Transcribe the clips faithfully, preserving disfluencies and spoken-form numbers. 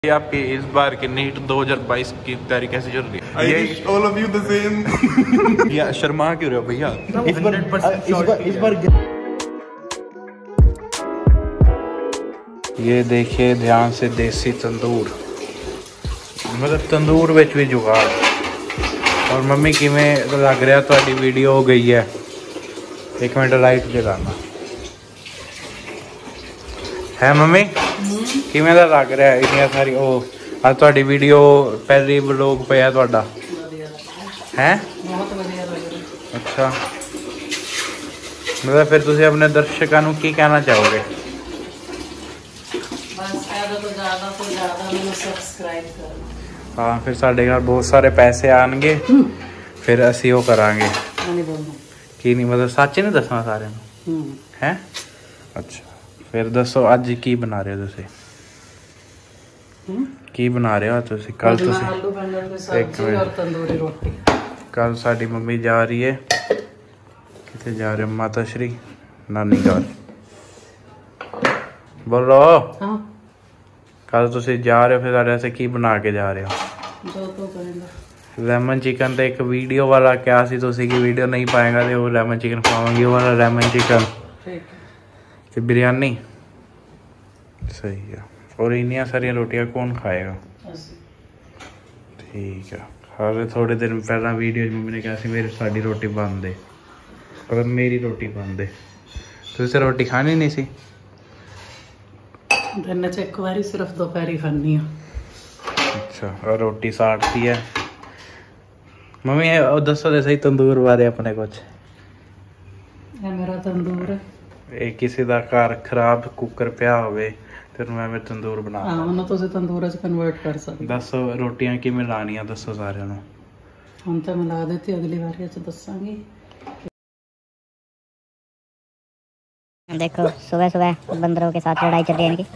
आपके इस बार के नीट दो हज़ार बाईस की तैयारी कैसी चल रही है? I wish all of you the same. या शर्मा क्यों रहे हो भैया? इस बार इस बार इस बार ये देखिए ध्यान से, देसी तंदूर, मतलब तंदूर विच भी जुगाड़। और मम्मी किवें लग रहा तुहाडी वीडियो हो गई है? एक मिनट लाइट जगाना है मम्मी, किवें दा लग रहा है? इतनी सारी ओ आज तुहाडी वीडियो पहली व्लॉग पे है तुहाडा है? बहुत बढ़िया लग रहा है। अच्छा, मतलब फिर तुसीं अपने दर्शकों को की कहना चाहोगे? बस ज़्यादा तो ज़्यादा तो ज़्यादा मैंने सब्सक्राइब करना। हाँ, फिर साढ़े घर बहुत सारे पैसे आएंगे, फिर असी वो करांगे नहीं बोलना की नहीं, मतलब सच नहीं दसना सारे हैं। अच्छा, फिर दसो अज की बना रहे हो तुसीं? की बना रहे हो तुसीं? कल तुसीं आलू बैंगन की सब्जी और तंदूरी रोटी। कल साडी मम्मी जा रही है कितने जा रहे हो? माता श्री नानी घर। बोलो हाँ, कल तुसीं जा रहे हो, फिर साढ़े वास्ते की बना के जा रहे हो? जो तो करेंगे। लेमन चिकन तो एक वीडियो वाला क्या सी, तुसीं की वीडियो नहीं पाएगा तो वो लेमन चिकन खावांगी, वो वाला लेमन चिकन ठीक ते बिरयानी सही है। और इन्नियां सारियां रोटियां कौन खाएगा? है। ठीक है। हर थोड़े दिन पहला वीडियो मम्मी ने कहा सी मेरी साड़ी रोटी बंद दे, पर मेरी रोटी बंद दे। तुसीं रोटी खानी नहीं सी? दिन च एक बारी सिर्फ दोपहरी खानी है। अच्छा, और रोटी साड़ती है मम्मी। ओ दसो दे सही तंदूर बारे अपने कुछ। ये मेरा तंदूर है। ਇਹ ਕਿਸੇ ਦਾ ਘਰ ਖਰਾਬ ਕੁੱਕਰ ਪਿਆ ਹੋਵੇ ਤੇ ਉਹਨੂੰ ਐਵੇਂ ਤੰਦੂਰ ਬਣਾ हाँ, उन्होंने तो उसे तंदूर च कन्वर्ट कर सकते। ਦੱਸੋ ਰੋਟੀਆਂ ਕਿਵੇਂ ਲਾਣੀਆਂ ਦੱਸੋ ਸਾਰਿਆਂ ਨੂੰ। हम तो मिला देती, अगली बार च दसांगी। देखो सुबह सुबह बंदरों के साथ लड़ाई चल रही है इनकी,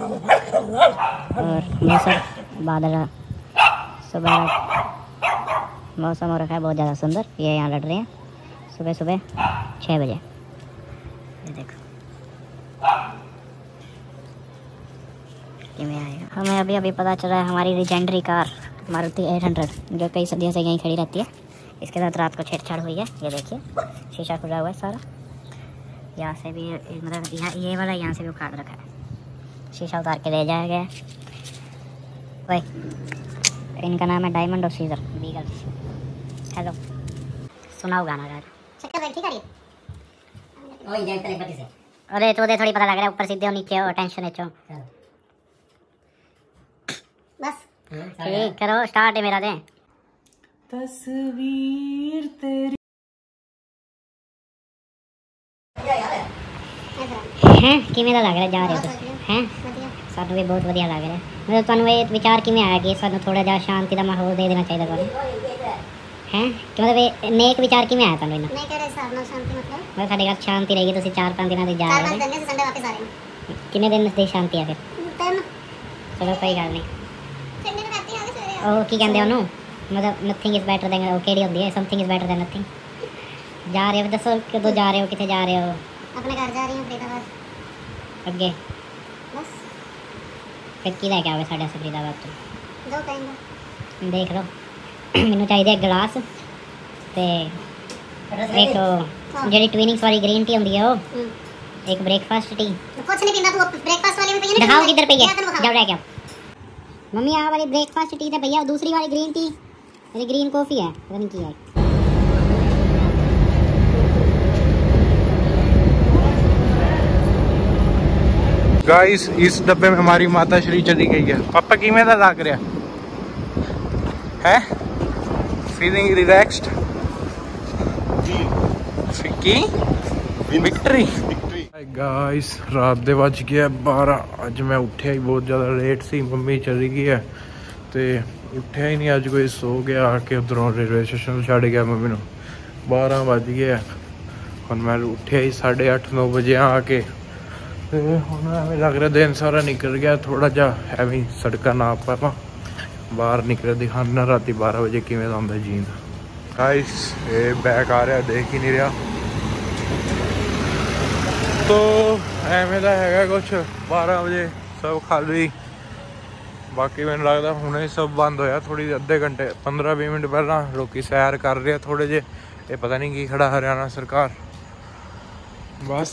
और मौसम बादल सुबह मौसम हो रखा है बहुत ज़्यादा सुंदर। ये यहाँ लड़ रहे हैं सुबह सुबह छः बजे। ये देखो कि मैं आएगा। हमें अभी अभी पता चला है हमारी legendary car Maruti eight hundred जो कई सदियों से यहीं खड़ी रहती है, इसके साथ रात को छेड़छाड़ हुई है। ये देखिए शीशा खुला हुआ है सारा, यहाँ से भी मतलब यहाँ ये वाला यहाँ से भी उखाड़ रखा है। शीशा उतार के ले जाया गया है। वही इनका नाम है डायमंड और सीजर बीगल्स। हेलो, सुनाओ गाना यार। अरे तो दे थोड़ी पता लग रहा है, ऊपर सीधे हो नीचे हो टेंशन है बस ठीक करो स्टार्ट है मेरा दे। तस्वीर तेरी हैं किवें दा लग रहा जा रहे हो हैं? सानू भी बहुत बढ़िया लग रहा है। मतलब तुहानू ये विचार किवें आया कि सानू थोड़ा जिहा शांति दा माहौल दे देना चाहिए तुहानू हैं? कि मतलब ये नेक विचार किवें आया तुहानू? इन्ना नेक हिसाब नाल शांति मतलब मतलब साडे घर शांति रहेगी। तुसीं चार पांच दिनां दी जा रहे हो, चार पांच दिन से संडे वापस आ रहे हैं। कितने दिन दी शांति है फिर? तीन। चलो कोई गल नहीं। संडे ਨੂੰ ਰਾਤੀ ਆ ਗਏ ਸਵੇਰੇ। ਉਹ ਕੀ ਕਹਿੰਦੇ ਉਹਨੂੰ, मतलब नथिंग इज़ बेटर दैन, ਉਹ ਕਿਹੜੀ ਹੁੰਦੀ ਹੈ? Something is better than nothing. जा रहे हो दसो कदों जा रहे हो, कितने जा रहे हो? अपने घर जा रही हूँ फरीदाबाद। अगे बस फिर की लैके आओगे साढ़े फरीदाबाद तो? जो कहेंगे देख लो। मैनू चाहिए गिलास ते एक जी ट्विनिंग्स वाली ग्रीन टी होंगी है, वो एक ब्रेकफास्ट टी। कुछ नहीं पीना तू, ब्रेकफास्ट वाली भी पी। दिखाओ किधर पी है, जाओ लेके आओ। मम्मी आ वाली ब्रेकफास्ट टी थे भैया, दूसरी वाली ग्रीन टी मेरी ग्रीन कॉफ़ी है, पता नहीं की है। गाइस इस डब्बे में हमारी माता श्री चली गई है। पापा किवें दा लग रहा है? फीलिंग रिलैक्स्ड की विक्ट्री। गाइस रात दे बज गया बारह। अज मैं उठिया ही बहुत ज़्यादा लेट सी, मम्मी चली गई है तो उठिया ही नहीं। अज कोई सो गया आके उधरों रेलवे स्टेशन छड़ गया मम्मी नूं। बारह बज गए हुण मैं उठिया ही साढ़े अठ नौ बजे आके। हुण एवें लग रहा दिन सारा निकल गया, थोड़ा जा एवं सड़क ना पावा बाहर निकले दिखाना राती बारह बजे किवें दा आंदा जींद। गाइस ये बैक आ रहा देख ही नहीं रहा, तो एवें दा हैगा कुछ बारह बजे सब खाली बाकी मैंने लगता हुणे सब बंद होया थोड़ी अद्धे घंटे पंद्रह बीस मिनट पहला लोग सैर कर रहे थोड़े जे ये पता नहीं की खड़ा हरियाणा सरकार। बस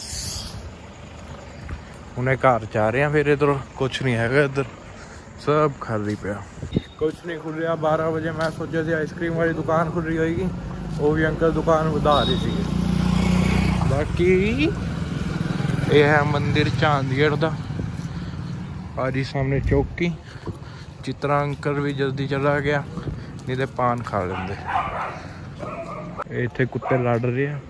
हुणे घर जा रहे हैं फिर इधर कुछ नहीं है इधर सब खाली पे कुछ नहीं खुल रहा। बारह बजे मैं सोचा थी आइसक्रीम वाली दुकान खुल रही होगी वो भी अंकल दुकान बधा रही थी। बाकी ये है मंदिर चांदगढ़ का आजी सामने चौकी चित्रा अंकल भी जल्दी चला गया नहीं तो पान खा लेंगे। इतने कुत्ते लड़ रहे हैं।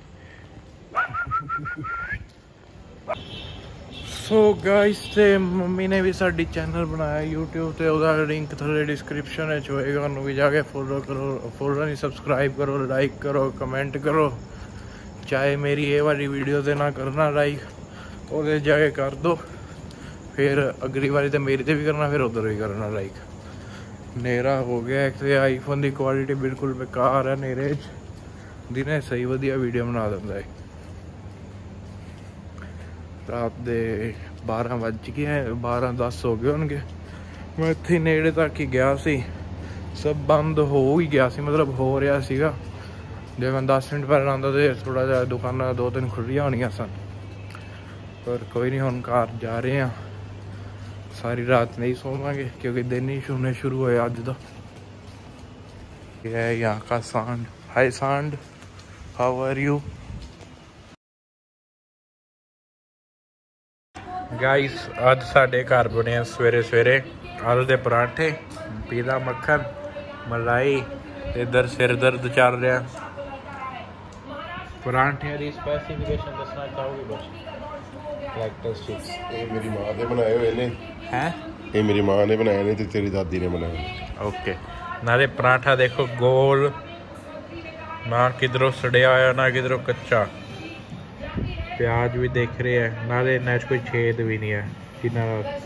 सो गाइस ते मम्मी ने भी साडी चैनल बनाया यूट्यूब ते ओदा लिंक थले डिस्क्रिप्शन है होएगा उन्होंने भी जाके फॉलो करो फॉलो नहीं सब्सक्राइब करो लाइक करो कमेंट करो। चाहे मेरी ये वाली वीडियो से ना करना लाइक और जाके कर दो फिर अगली बारी तो मेरी तो भी करना फिर उधर भी करना लाइक। नेरा हो गया एक तो आईफोन की क्वालिटी बिल्कुल बेकार है नेरे दिने सही वधिया वीडियो बना दिंदा है। रात दे बारह बज गए बारह दस हो गए होंगे मैं इत्थे नेड़े तक ही गया सी सब बंद हो ही गया सी मतलब हो रहा सीगा जे मैं दस मिनट पहले आंदा तो थोड़ा जा दुकाना दो तीन खुलियां होनियां सन पर कोई नहीं हुण घर जा रहे हैं। सारी रात नहीं सोवांगे क्योंकि दिन ही होने शुरू होए अज दा। है यहाँ का सांड हाय सांड हाउ आर यू गाइस अज साडे घर बने सवेरे सवेरे आलू के पराठे पीला मक्खन मलाई इधर सिर दर्द चल रहा। पराठे की स्पेसिफिकेशन दसना चाहोगे बस लैक्टोस ये मेरी माँ ने बनाए हुए ने हैं ये मेरी माँ ने बनाए ने ते तेरी दादी ने बनाए। ओके नाले पराठा देखो गोल ना किधरों सड़िया होया ना किधरों कच्चा प्याज भी देख रहे हैं नाले ना कोई छेद भी नहीं है कितना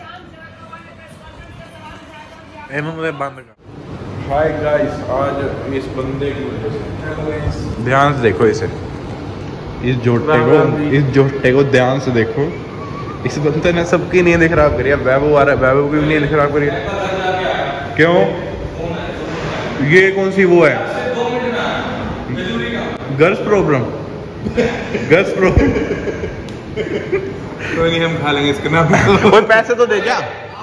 बंद कर। हाय गाइस आज इस बंदे को ध्यान से देखो इसे इस जोटे को इस जोटे को ध्यान से देखो। इस बंदे ने सबकी नींद खराब करी है। वैभव आ रहा है वैभव की नींद खराब करी है क्यों ये कौन सी वो है गर्ल्स प्रॉब्लम गर्ल्स प्रॉब्लम कोई नहीं हम खा लेंगे इसके नाम कोई पैसे तो दे जा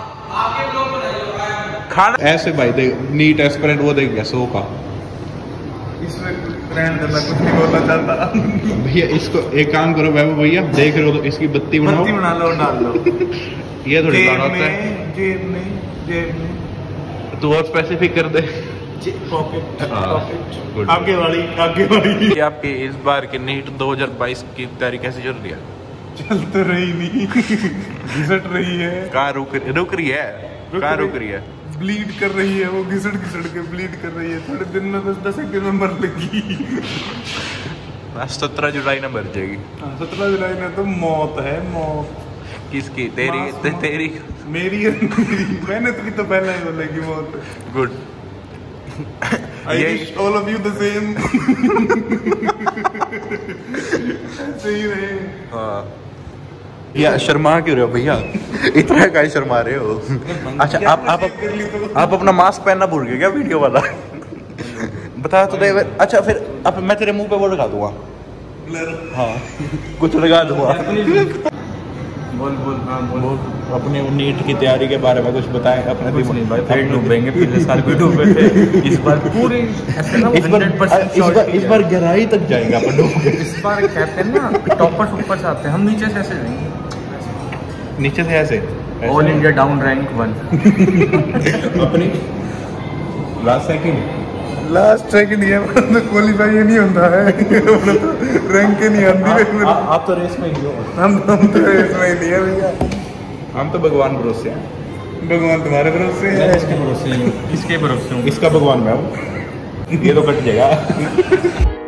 खाना ऐसे भाई दे नीट एस्पिरेंट वो देख गया सौ का इसमें ट्रेंड करना कुछ नहीं बोलना चाहता भैया इसको एक काम करो वैभव भैया देख रहे हो तो इसकी बत्ती बनाओ बत्ती बना लो डाल दो ये थोड़ी जेब होता है में जेब में जेब में तू और स्पेसिफिक कर दे पॉकेट पॉकेट गुड आगे वाली आगे वाली। आपकी इस बार की नीट दो हज़ार बाईस की तैयारी कैसे चल रही है? चल तो रही नहीं घिसट रही है कहाँ रुक रुक रही है कहाँ रुक रही है ब्लीड कर रही है वो घिसट घिसट के ब्लीड कर रही है थोड़े दिन में बस दस एक दिन में मर लगी। सत्रह जुलाई में मर जाएगी। सत्रह जुलाई में तो मौत है मौत। किसकी तेरी ते, तेरी मेरी मैंने तो, तो पहले ही बोलेगी मौत। Good I wish all of you the same। सही रहे। हाँ या शर्मा क्यों रहे हो भैया इतना का शर्मा रहे हो। अच्छा आप आप आप अपना मास्क पहनना भूल गए क्या वीडियो वाला बता तो दे। अच्छा फिर अब मैं तेरे मुंह पे वो लगा दूंगा हाँ कुछ लगा दूंगा। बोल बोल हाँ बोल अपने नीट की तैयारी के बारे में कुछ बताएं अपने कुछ नहीं भाई फिर डूबेंगे पिछले साल भी डूबे थे इस बार पूरी ऐसे ना इस बार इस बार इस बार गहराई तक जाएंगे अपन डूब के। इस बार कहते हैं ना टॉपर्स ऊपर से आते हैं हम नीचे से ऐसे जाएंगे नीचे से ऐसे All India down rank one अपनी लास्ट सेकंड लास्ट सेकंड ये तो क्वालीफाई नहीं होता है तो रैंक नहीं आती। आप तो रेस में ही हो हम हम तो रेस में ही नहीं है भैया हम तो भगवान भरोसे हैं। भगवान तुम्हारे भरोसे है इसके भरोसे किसके भरोसे हूँ इसका भगवान मैं हूँ ये तो कट जाएगा।